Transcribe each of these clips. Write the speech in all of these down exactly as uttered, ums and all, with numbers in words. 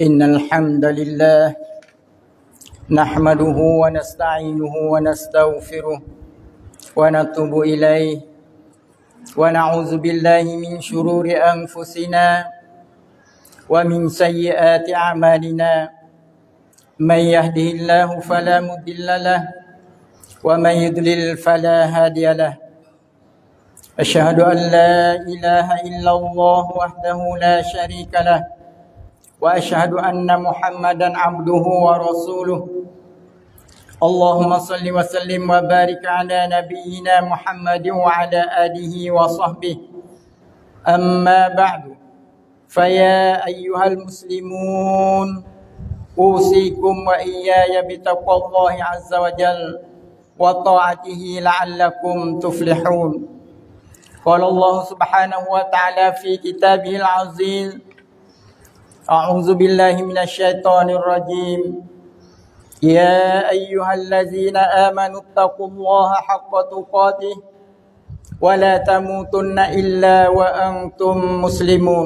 إن الحمد لله نحمده ونستعينه ونستغفره ونتوب إليه ونعوذ بالله من شرور أنفسنا ومن سيئات أعمالنا من يهده الله فلا مضل له ومن يضلل فلا هادي له أشهد أن لا إله إلا الله وحده لا شريك له وأشهد أن محمدا عبده ورسوله اللهم صل وسلم وبارك على نبينا محمد وعلى آله وصحبه أما بعد فيا أيها المسلمون أوصيكم وإياي بتقوى الله عز وجل وطاعته لعلكم تفلحون. قال الله سبحانه وتعالى في كتابه العزيز أعوذ بالله من الشيطان الرجيم يا أيها الذين آمنوا اتقوا الله حق تقاته ولا تموتن إلا وأنتم مسلمون.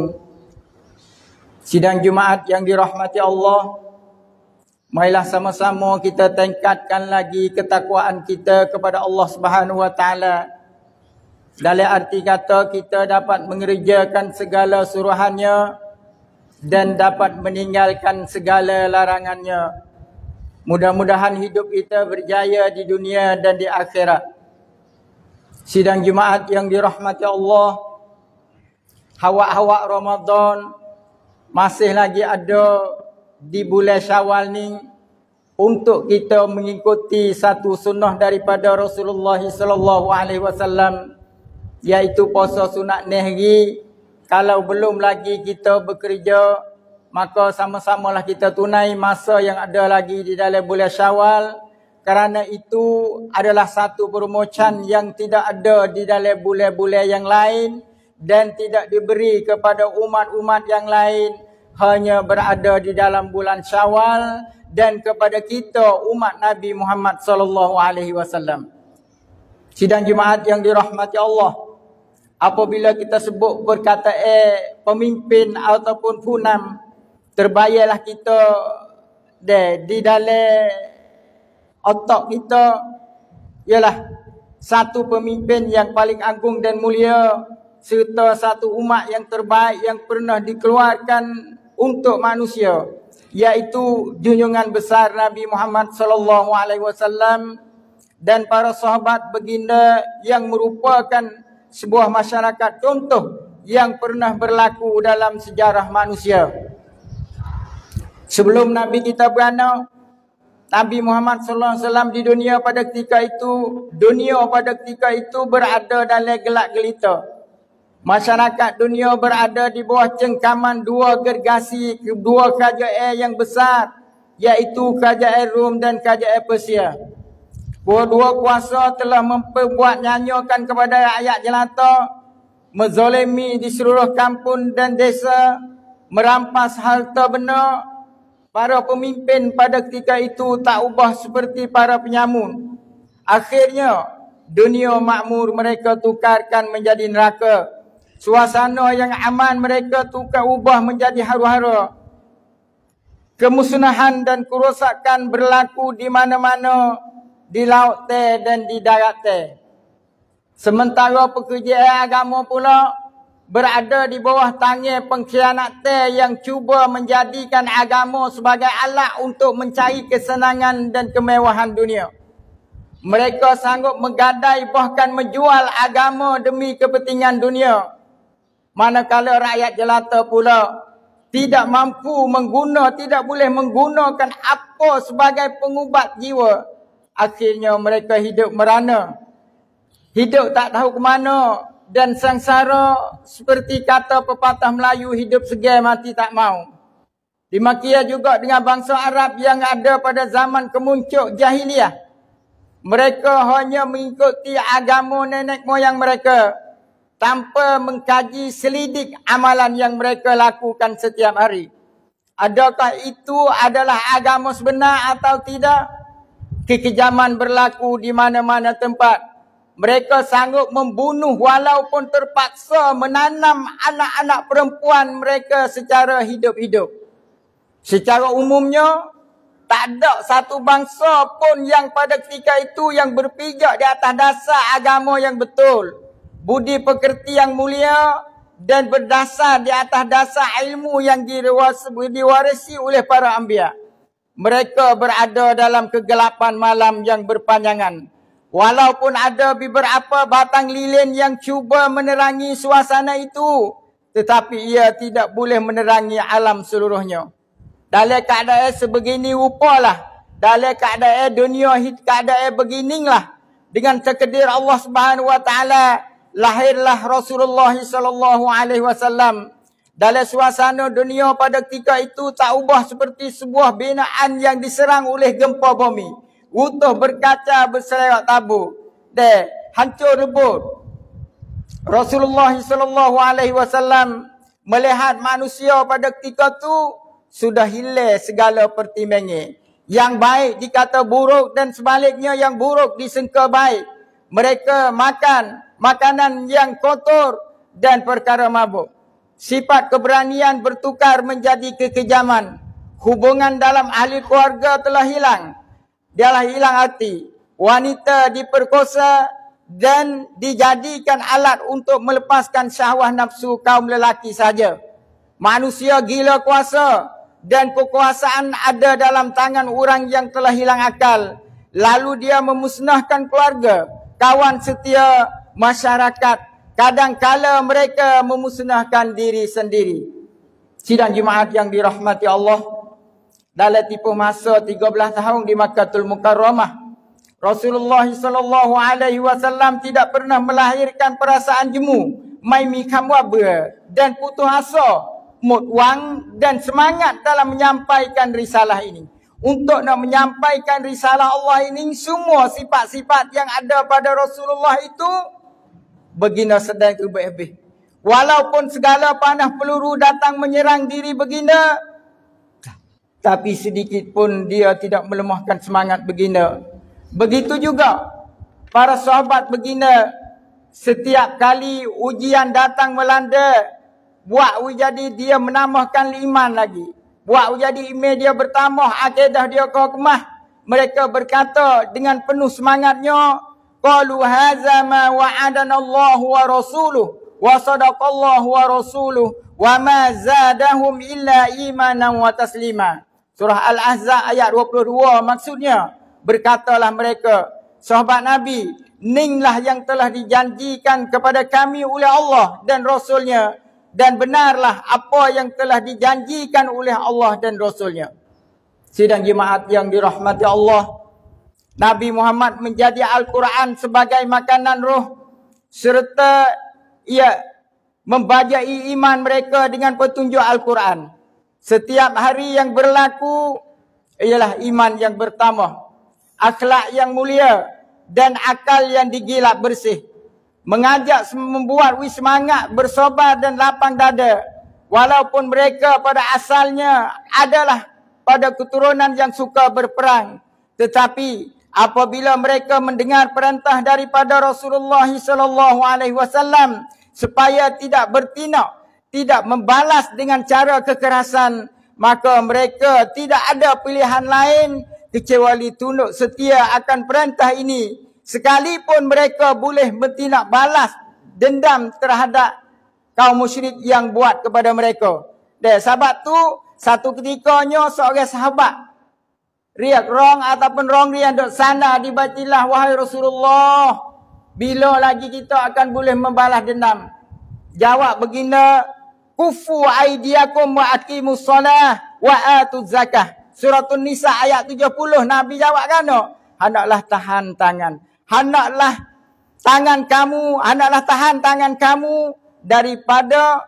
Sidang Jumaat yang dirahmati Allah, marilah sama-sama kita tingkatkan lagi ketakwaan kita kepada Allah Subhanahu wa taala. Dalam arti kata kita dapat mengerjakan segala suruhannya dan dapat meninggalkan segala larangannya. Mudah-mudahan hidup kita berjaya di dunia dan di akhirat. Sidang Jumaat yang dirahmati Allah, hawak-hawak Ramadan masih lagi ada di bulan Syawal ni untuk kita mengikuti satu sunnah daripada Rasulullah sallallahu alaihi wasallam, iaitu puasa sunat nehri. Kalau belum lagi kita bekerja, maka sama-samalah kita tunai masa yang ada lagi di dalam bulan Syawal. Kerana itu adalah satu permocan yang tidak ada di dalam bulan-bulan yang lain dan tidak diberi kepada umat-umat yang lain, hanya berada di dalam bulan Syawal dan kepada kita umat Nabi Muhammad sallallahu alaihi wasallam. Sidang Jumaat yang dirahmati Allah, apabila kita sebut perkataan pemimpin ataupun punam, terbayarlah kita de, di dalam otak kita ialah satu pemimpin yang paling agung dan mulia serta satu umat yang terbaik yang pernah dikeluarkan untuk manusia, iaitu junjungan besar Nabi Muhammad sallallahu alaihi wasallam dan para sahabat baginda yang merupakan sebuah masyarakat contoh yang pernah berlaku dalam sejarah manusia. Sebelum Nabi kita beranak, Nabi Muhammad sallallahu alaihi wasallam di dunia pada ketika itu, dunia pada ketika itu berada dalam gelap gelita. Masyarakat dunia berada di bawah cengkaman dua gergasi, dua kerajaan yang besar, iaitu kerajaan Rom dan kerajaan Persia. Dua-dua kuasa telah memperbuat nyanyikan kepada rakyat jelata, menzalimi di seluruh kampung dan desa, merampas harta benda. Para pemimpin pada ketika itu tak ubah seperti para penyamun. Akhirnya, dunia makmur mereka tukarkan menjadi neraka. Suasana yang aman mereka tukar ubah menjadi haru-hara. Kemusnahan dan kerosakan berlaku di mana-mana, di laut teh dan di darat teh. Sementara pekerjaan agama pula berada di bawah tangan pengkhianat teh yang cuba menjadikan agama sebagai alat untuk mencari kesenangan dan kemewahan dunia. Mereka sanggup menggadai bahkan menjual agama demi kepentingan dunia. Manakala rakyat jelata pula tidak mampu mengguna, tidak boleh menggunakan apa sebagai pengubat jiwa. Akhirnya mereka hidup merana. Hidup tak tahu ke mana dan sengsara, seperti kata pepatah Melayu, hidup segar mati tak mau. Demikian juga dengan bangsa Arab yang ada pada zaman kemuncak jahiliah. Mereka hanya mengikuti agama nenek moyang mereka tanpa mengkaji selidik amalan yang mereka lakukan setiap hari. Adakah itu adalah agama sebenar atau tidak? Kekejaman berlaku di mana-mana tempat. Mereka sanggup membunuh walaupun terpaksa menanam anak-anak perempuan mereka secara hidup-hidup. Secara umumnya, tak ada satu bangsa pun yang pada ketika itu yang berpijak di atas dasar agama yang betul, budi pekerti yang mulia, dan berdasar di atas dasar ilmu yang diwarisi oleh para anbiya. Mereka berada dalam kegelapan malam yang berpanjangan. Walaupun ada beberapa batang lilin yang cuba menerangi suasana itu, tetapi ia tidak boleh menerangi alam seluruhnya. Dalam keadaan sebegini rupalah, dalam keadaan dunia keadaan beginilah, dengan takdir Allah Subhanahu wa taala, lahirlah Rasulullah sallallahu alaihi wasallam. Dalam suasana dunia pada ketika itu tak ubah seperti sebuah binaan yang diserang oleh gempa bumi. Utuh berkaca berselerak tabur. Dan hancur rebut. Rasulullah sallallahu alaihi wasallam melihat manusia pada ketika itu sudah hilang segala pertimbangan. Yang baik dikata buruk dan sebaliknya yang buruk disangka baik. Mereka makan makanan yang kotor dan perkara mabuk. Sifat keberanian bertukar menjadi kekejaman. Hubungan dalam ahli keluarga telah hilang. Dialah hilang hati. Wanita diperkosa dan dijadikan alat untuk melepaskan syahwat nafsu kaum lelaki saja. Manusia gila kuasa dan kekuasaan ada dalam tangan orang yang telah hilang akal. Lalu dia memusnahkan keluarga, kawan setia, masyarakat. Kadang-kala mereka memusnahkan diri sendiri. Sidang jemaat yang dirahmati Allah, dalam tempoh masa tiga belas tahun di Makkahul Mukarramah, Rasulullah sallallahu alaihi wasallam tidak pernah melahirkan perasaan jemu, mai mikam wabra dan putus asa, mut wang dan semangat dalam menyampaikan risalah ini. Untuk nak menyampaikan risalah Allah ini, semua sifat-sifat yang ada pada Rasulullah itu baginda sedang ubah-ubah. Walaupun segala panah peluru datang menyerang diri baginda, tapi sedikit pun dia tidak melemahkan semangat baginda. Begitu juga para sahabat baginda, setiap kali ujian datang melanda, buat jadi dia menambahkan iman lagi. Buat jadi iman dia bertambah, akidah dia kekemah. Mereka berkata dengan penuh semangatnya, qalu hadza ma wa'adana Allah wa rasuluh wa sadaqallahu wa rasuluh wa ma zadahum illa imanan wa taslima. Surah Al-Ahzab ayat dua puluh dua maksudnya, berkatalah mereka, sahabat Nabi, inilah yang telah dijanjikan kepada kami oleh Allah dan Rasulnya, dan benarlah apa yang telah dijanjikan oleh Allah dan Rasulnya. Sidang jemaat yang dirahmati Allah, Nabi Muhammad menjadi Al-Quran sebagai makanan roh, serta ia membajai iman mereka dengan petunjuk Al-Quran. Setiap hari yang berlaku ialah iman yang bertambah, akhlak yang mulia, dan akal yang digilap bersih. Mengajak membuat semangat, bersabar dan lapang dada. Walaupun mereka pada asalnya adalah pada keturunan yang suka berperang, tetapi apabila mereka mendengar perintah daripada Rasulullah sallallahu alaihi wasallam supaya tidak bertindak, tidak membalas dengan cara kekerasan, maka mereka tidak ada pilihan lain kecuali tunduk setia akan perintah ini, sekalipun mereka boleh bertindak balas dendam terhadap kaum musyrik yang buat kepada mereka. Dan sahabat tu satu ketikanya seorang sahabat riak rong ataupun rong riak dok sana dibatilah, wahai Rasulullah, bila lagi kita akan boleh membalas dendam? Jawab baginda, kufu aidiakum wa aqimus shalah wa atuz zakah. Surah An-Nisa ayat tujuh puluh. Nabi jawab kan, hendaklah tahan tangan. Hendaklah tangan kamu, hendaklah tahan tangan kamu daripada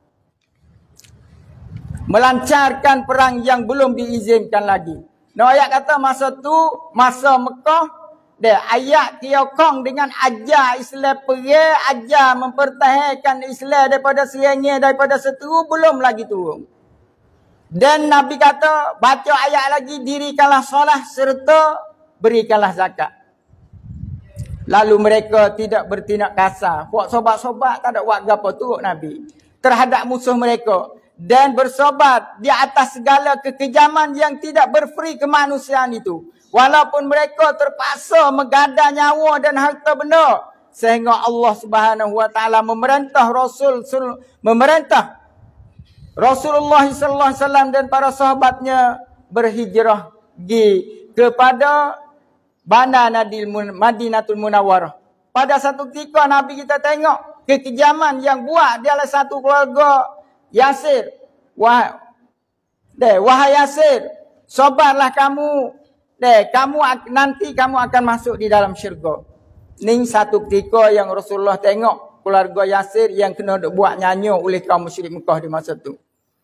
melancarkan perang yang belum diizinkan lagi. Nah, ayat kata masa tu, masa Mekah, dia ayat kiokong dengan ajar Islam pergi, ajar mempertahankan Islam daripada serangnya, daripada seteru, belum lagi turun. Dan Nabi kata, baca ayat lagi, dirikanlah solat serta berikanlah zakat. Lalu mereka tidak bertindak kasar. Buat sobat-sobat tak ada buat apa turut Nabi terhadap musuh mereka. dan bersobat di atas segala kekejaman yang tidak berperi kemanusiaan itu. Walaupun mereka terpaksa menggada nyawa dan harta benda, sehingga Allah Subhanahu wa taala memerintah Rasul memerintah Rasulullah sallallahu alaihi wasallam dan para sahabatnya berhijrah pergi kepada Bandar Nadil Madinatul Munawwarah. Pada satu ketika Nabi kita tengok kekejaman yang buat dia adalah satu keluarga Yasir. Wah, deh, wahai Yasir, sabarlah kamu. Deh, kamu nanti kamu akan masuk di dalam syurga. Ni satu ketika yang Rasulullah tengok keluarga Yasir yang kena buat nyanyi oleh kaum musyrik Mekah di masa tu.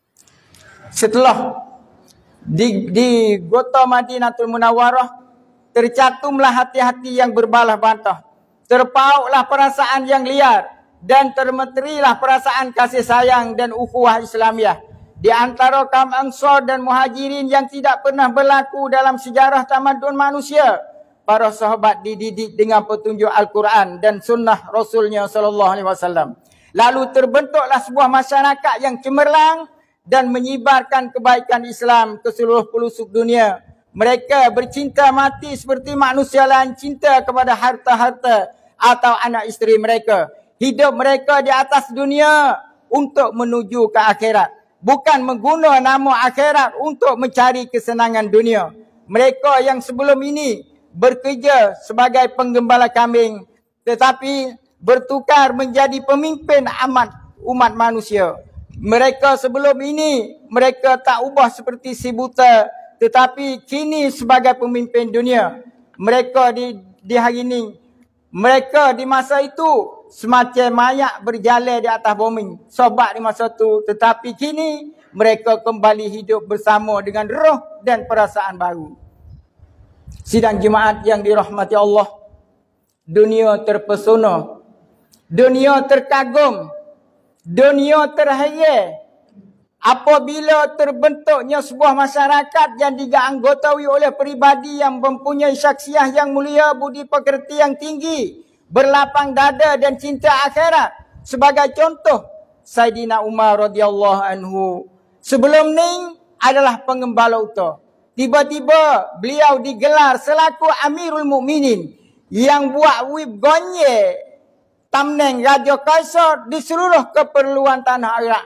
Setelah di, di Kota Madinatul Munawwarah tercatumlah hati-hati yang berbalah bantah, terpauklah perasaan yang liar dan termeterilah perasaan kasih sayang dan ukhuwah Islamiah di antara kaum Ansar dan Muhajirin yang tidak pernah berlaku dalam sejarah tamadun manusia. Para sahabat dididik dengan petunjuk Al-Quran dan sunnah Rasulnya sallallahu alaihi wasallam. Lalu terbentuklah sebuah masyarakat yang cemerlang dan menyibarkan kebaikan Islam ke seluruh pelosok dunia. Mereka bercinta mati seperti manusia lain cinta kepada harta-harta atau anak isteri mereka. Hidup mereka di atas dunia untuk menuju ke akhirat, bukan mengguna nama akhirat untuk mencari kesenangan dunia. Mereka yang sebelum ini bekerja sebagai penggembala kambing, tetapi bertukar menjadi pemimpin amat umat manusia. Mereka sebelum ini, mereka tak ubah seperti si buta, tetapi kini sebagai pemimpin dunia. Mereka di, di hari ini, mereka di masa itu semacam mayat berjalan di atas bumi. Sobat di masa itu, tetapi kini mereka kembali hidup bersama dengan roh dan perasaan baru. Sidang jemaat yang dirahmati Allah, dunia terpesona, dunia terkagum, dunia terhayal apabila terbentuknya sebuah masyarakat yang dianggotawi oleh peribadi yang mempunyai syakhsiah yang mulia, budi pekerti yang tinggi, berlapang dada dan cinta akhirat. Sebagai contoh, Saidina Umar radhiyallahu anhu sebelum ni adalah pengembala unta. Tiba-tiba beliau digelar selaku Amirul Mukminin yang buat wib gonye tamneng Raja Kaisar di seluruh keperluan tanah Iraq.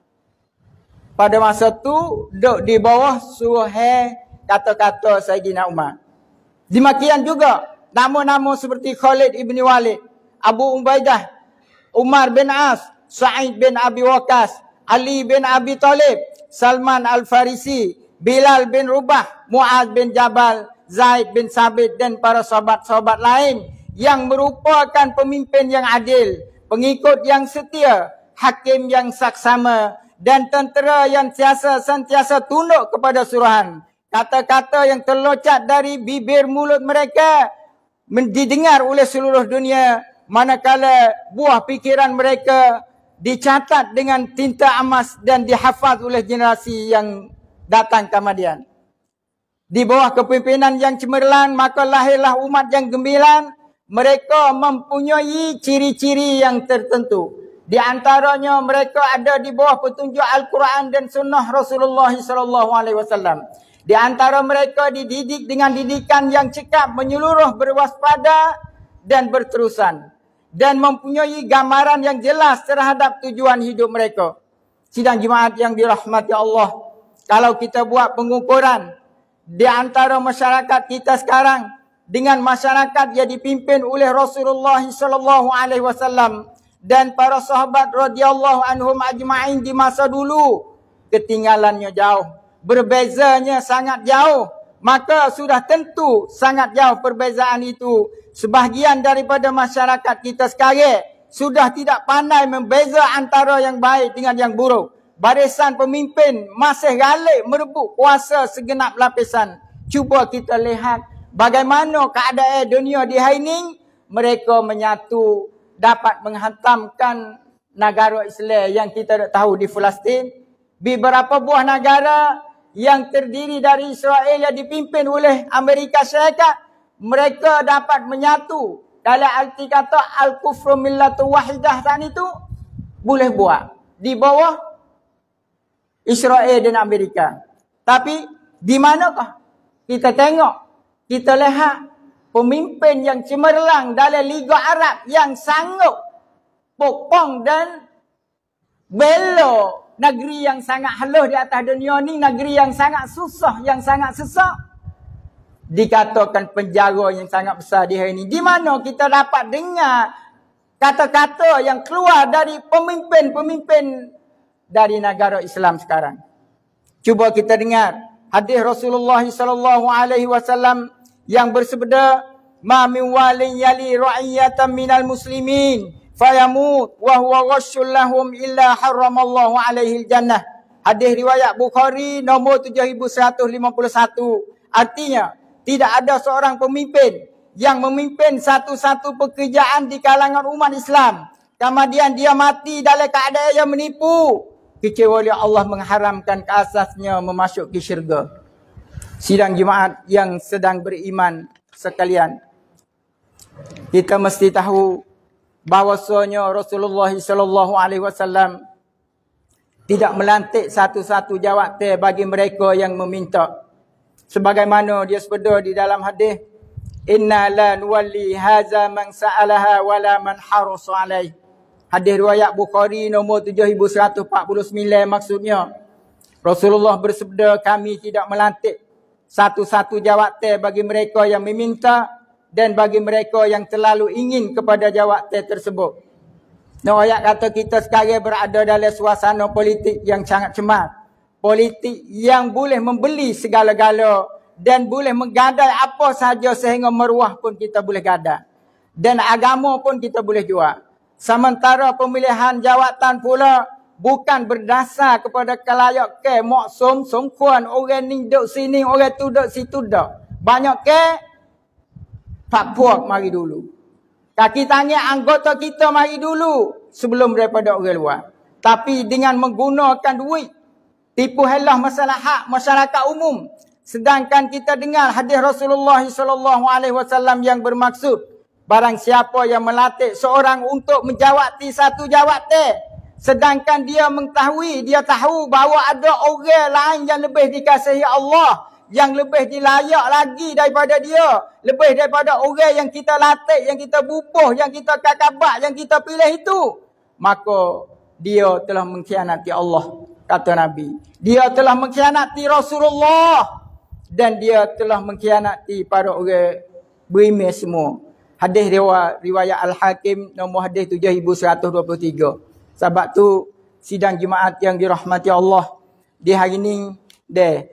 Pada masa tu duduk di bawah suruh kata-kata Saidina Umar. Demikian juga nama-nama seperti Khalid ibn Walid, Abu Ubaidah, Umar bin As, Sa'id bin Abi Waqqas, Ali bin Abi Talib, Salman Al-Farisi, Bilal bin Rubah, Muaz bin Jabal, Zaid bin Sabit dan para sahabat-sahabat lain yang merupakan pemimpin yang adil, pengikut yang setia, hakim yang saksama dan tentera yang sentiasa sentiasa tunduk kepada suruhan. Kata-kata yang terloncat dari bibir mulut mereka didengar oleh seluruh dunia, manakala buah pikiran mereka dicatat dengan tinta emas dan dihafaz oleh generasi yang datang kemudian. Di bawah kepimpinan yang cemerlang, maka lahirlah umat yang gemilang. Mereka mempunyai ciri-ciri yang tertentu. Di antaranya mereka ada di bawah petunjuk Al-Quran dan sunnah Rasulullah sallallahu alaihi wasallam. Di antara mereka dididik dengan didikan yang cekap, menyeluruh, berwaspada dan berterusan, dan mempunyai gambaran yang jelas terhadap tujuan hidup mereka. Sidang jemaat yang dirahmati Allah, kalau kita buat pengukuran di antara masyarakat kita sekarang dengan masyarakat yang dipimpin oleh Rasulullah sallallahu alaihi wasallam dan para sahabat radhiyallahu anhum ajma'in di masa dulu, ketinggalannya jauh, berbezanya sangat jauh. Maka sudah tentu sangat jauh perbezaan itu. Sebahagian daripada masyarakat kita sekarang sudah tidak pandai membeza antara yang baik dengan yang buruk. Barisan pemimpin masih galak merebut kuasa segenap lapisan. Cuba kita lihat bagaimana keadaan dunia di hari ini. Mereka menyatu dapat menghantamkan negara Islam yang kita tak tahu di Palestin. Beberapa buah negara yang terdiri dari Israel yang dipimpin oleh Amerika Syarikat, mereka dapat menyatu dalam arti kata al-kufru millatu wahidah tadi itu boleh buat di bawah Israel dan Amerika. Tapi di manakah kita tengok, kita lihat pemimpin yang cemerlang dalam Liga Arab yang sanggup pokong dan bela negeri yang sangat halus di atas dunia ni, negeri yang sangat susah, yang sangat sesak, dikatakan penjara yang sangat besar di hari ini. Di mana kita dapat dengar kata-kata yang keluar dari pemimpin-pemimpin dari negara Islam sekarang? Cuba kita dengar hadis Rasulullah sallallahu alaihi wasallam yang bersabda, "Ma min walin yali ra'iyatan minal muslimin fayamut wa huwa ghashul lahum illa haramallahu alaihi jannah." Hadis riwayat Bukhari nombor tujuh ribu seratus lima puluh satu. Artinya, tidak ada seorang pemimpin yang memimpin satu-satu pekerjaan di kalangan umat Islam, kemudian dia mati dalam keadaan yang menipu, kecuali Allah mengharamkan ke asasnya memasuki syurga. Sidang jemaat yang sedang beriman sekalian, kita mesti tahu bahawasanya Rasulullah sallallahu alaihi wasallam tidak melantik satu-satu jawatan bagi mereka yang meminta. Sebagaimana dia sebut di dalam hadis, "Inna la nuwalli haza man sa'alaha wala man harasa alaih." Hadis riwayat Bukhari nombor tujuh ribu seratus empat puluh sembilan, maksudnya Rasulullah bersabda, kami tidak melantik satu-satu jawatan bagi mereka yang meminta dan bagi mereka yang terlalu ingin kepada jawatan tersebut. Nah, ayat kata kita sekarang berada dalam suasana politik yang sangat cemas. Politik yang boleh membeli segala-gala dan boleh menggadai apa sahaja sehingga maruah pun kita boleh gadai. Dan agama pun kita boleh jual. Sementara pemilihan jawatan pula bukan berdasar kepada kelayak ke maksum, songkuan, orang ni duduk sini, orang tu duduk situ dah. Banyak ke pak puak mari dulu. Kaki tangan anggota kita mari dulu sebelum daripada orang luar. Tapi dengan menggunakan duit, tipu helah masalah hak masyarakat umum. Sedangkan kita dengar hadis Rasulullah sallallahu alaihi wasallam yang bermaksud, barang siapa yang melatih seorang untuk menjawati satu jawatan, sedangkan dia mengetahui, dia tahu bahawa ada orang lain yang lebih dikasihi Allah, yang lebih dilayak lagi daripada dia, lebih daripada orang yang kita latih, yang kita bubuh, yang kita kakabak, yang kita pilih itu, maka dia telah mengkhianati Allah, kata Nabi. Dia telah mengkhianati Rasulullah dan dia telah mengkhianati para orang beriman semua. Hadis riwayat Al-Hakim nombor hadis tujuh ribu seratus dua puluh tiga. Sebab tu sidang jemaat yang dirahmati Allah, di hari ini deh,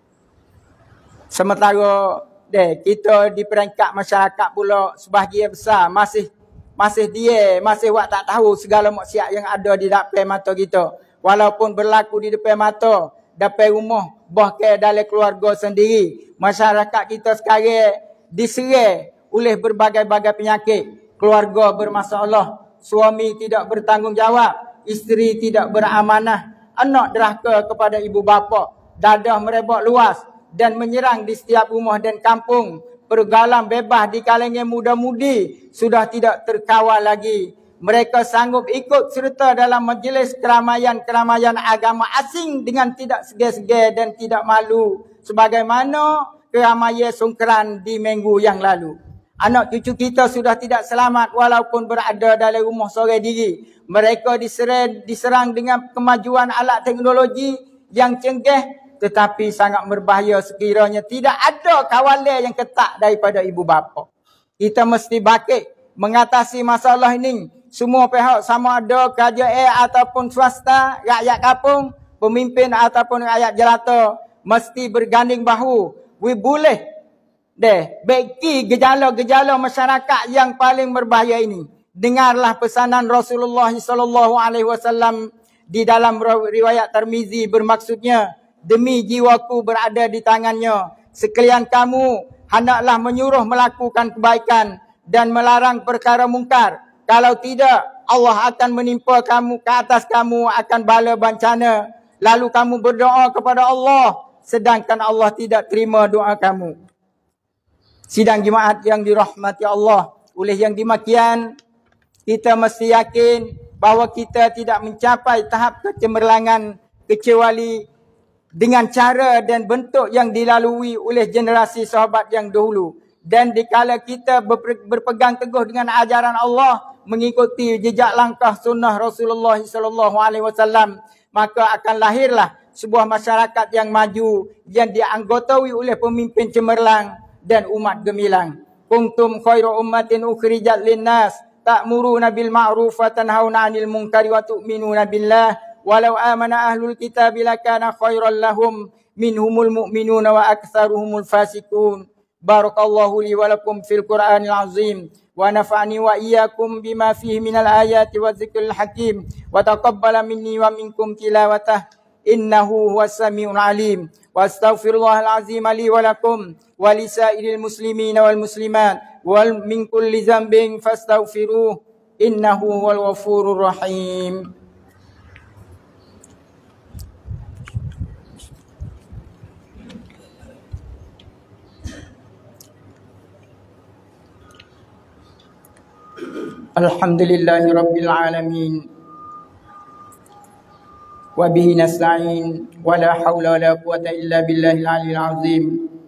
sementara deh kita di peringkat masyarakat pula sebahagian besar masih masih dia masih wak tak tahu segala maksiat yang ada di depan mata kita, walaupun berlaku di depan mata, depan rumah, bahkan dalam keluarga sendiri. Masyarakat kita sekarang diserang oleh berbagai-bagai penyakit. Keluarga bermasalah, suami tidak bertanggungjawab, isteri tidak beramanah, anak derhaka kepada ibu bapa, dadah merebak luas dan menyerang di setiap rumah dan kampung. Pergaulan bebas di kalangan muda-mudi sudah tidak terkawal lagi. Mereka sanggup ikut serta dalam majlis keramaian-keramaian agama asing dengan tidak segar-segar dan tidak malu, sebagaimana keramaian songkran di minggu yang lalu. Anak cucu kita sudah tidak selamat walaupun berada dalam rumah seorang diri. Mereka diserang, diserang dengan kemajuan alat teknologi yang canggih, tetapi sangat berbahaya sekiranya tidak ada kawalan yang ketat daripada ibu bapa. Kita mesti bangkit mengatasi masalah ini. Semua pihak, sama ada kerajaan ataupun swasta, rakyat kampung, pemimpin ataupun rakyat jelata, mesti berganding bahu. We boleh deh beki gejala-gejala masyarakat yang paling berbahaya ini. Dengarlah pesanan Rasulullah sallallahu alaihi wasallam di dalam riwayat Tirmizi, bermaksudnya, demi jiwaku berada di tangannya, sekalian kamu hendaklah menyuruh melakukan kebaikan dan melarang perkara mungkar. Kalau tidak, Allah akan menimpa kamu, ke atas kamu akan bala bencana. Lalu kamu berdoa kepada Allah, sedangkan Allah tidak terima doa kamu. Sidang jemaat yang dirahmati Allah, oleh yang demikian, kita mesti yakin bahawa kita tidak mencapai tahap kecemerlangan kecuali dengan cara dan bentuk yang dilalui oleh generasi sahabat yang dahulu. Dan dikala kita berpegang teguh dengan ajaran Allah, mengikuti jejak langkah sunnah Rasulullah sallallahu alaihi wasallam, maka akan lahirlah sebuah masyarakat yang maju yang dianggotawi oleh pemimpin cemerlang dan umat gemilang. Kuntum khairu ummatin ukhrijat linnas ta'muruna bil ma'ruf wa tanhauna 'anil munkari wa tu'minuna billah walau amana ahlul kitabi lakana khairan lahum minhumul mu'minuna wa aktsaruhumul fasiqun. Barakallahu li wa lakum fil Qur'anil azim wa nafa'ani wa iyyakum bima fihi minal ayati wa dzikril hakim wa taqabbala minni wa minkum tilawatah innahu huwas samiul alim. Wa astaghfirullahal azim li wa lakum wa lisairil muslimina wal muslimat wal min kulli dzambin fastaghfiruh innahu huwal ghafurur rahim. Alhamdulillahi rabbil alamin wa bihi nasta'in wa la hawla wa la quwwata illa billahil aliyyil azim.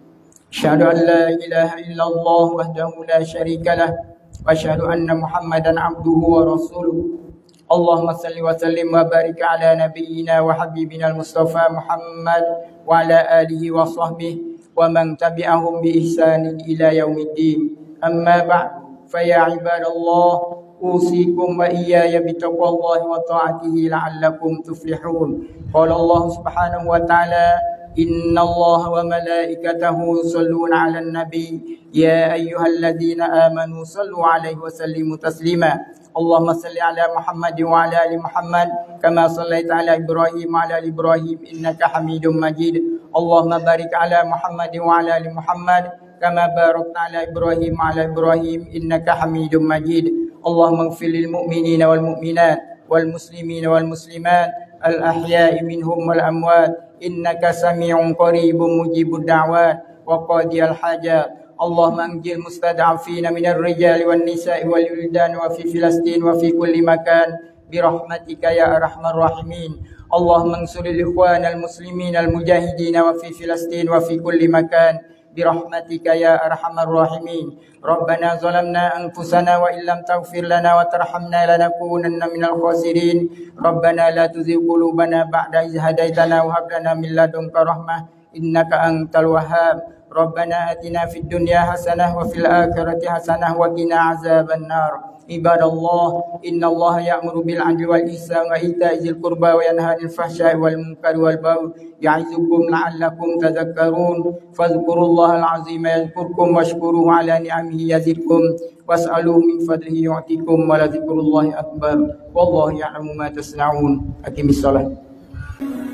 Asyhadu an la ilaha illallah wahdahu la syarika lah wa asyhadu anna Muhammadan abduhu wa rasuluh. Allahumma salli wa sallim wa barik ala nabiyyina wa habibina al-Mustafa Muhammad wa ala alihi wa sahbihi wa man tabi'ahum bi ihsanin ila yaumiddin. Amma ba'd, fa ya ibadallah أوصيكم وإياي بتقوى الله وطاعته لعلكم تفلحون. قال الله سبحانه وتعالى إن الله وملائكته يصلون على النبي يا أيها الذين آمنوا صلوا عليه وسلموا تسليما. اللهم صل على محمد وعلى آل محمد كما صليت على إبراهيم وعلى آل إبراهيم إنك حميد مجيد. اللهم بارك على محمد وعلى آل محمد كما باركت على إبراهيم وعلى إبراهيم إنك حميد مجيد. اللهم اغفر للمؤمنين والمؤمنات والمسلمين والمسلمات الأحياء منهم والأموات إنك سميع قريب مجيب الدعوات وقاضي الحاجات. اللهم أنجي المستضعفين من الرجال والنساء والولدان وفي فلسطين وفي كل مكان برحمتك يا أرحم الراحمين. اللهم انصر الإخوان المسلمين المجاهدين وفي فلسطين وفي كل مكان برحمتك يا أرحم الراحمين. ربنا ظلمنا أنفسنا وإن لم تغفر لنا وترحمنا لنكونن من الخاسرين. ربنا لا تزغ قلوبنا بعد إذ هديتنا وهب لنا من لدنك رحمة إنك أنت الوهاب. ربنا آتنا في الدنيا حسنة وفي الآخرة حسنة وقنا عذاب النار. عباد الله إن الله يأمر بالعدل والإحسان وإيتاء ذي القربى وينهى عن الفحشاء والمنكر والبغي يعظكم لعلكم تذكرون. فاذكروا الله العظيم يذكركم واشكروه على نعمه يزدكم واسألوه من فضله يعطيكم ولذكر الله أكبر والله يعلم ما تصنعون. أقم الصلاة.